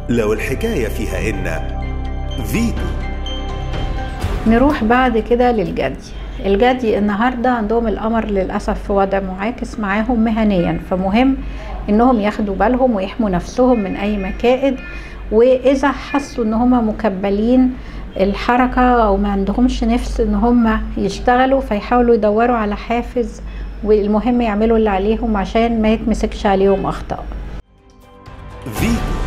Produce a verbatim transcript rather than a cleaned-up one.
لو الحكاية فيها إن فيتو. نروح بعد كده للجدي. الجدي النهاردة عندهم القمر للأسف في وضع معاكس معاهم مهنيا، فمهم إنهم ياخدوا بالهم ويحموا نفسهم من أي مكائد، وإذا حسوا إن هم مكبلين الحركة أو ما عندهمش نفس إن هم يشتغلوا فيحاولوا يدوروا على حافز، والمهم يعملوا اللي عليهم عشان ما يتمسكش عليهم أخطاء. فيتو.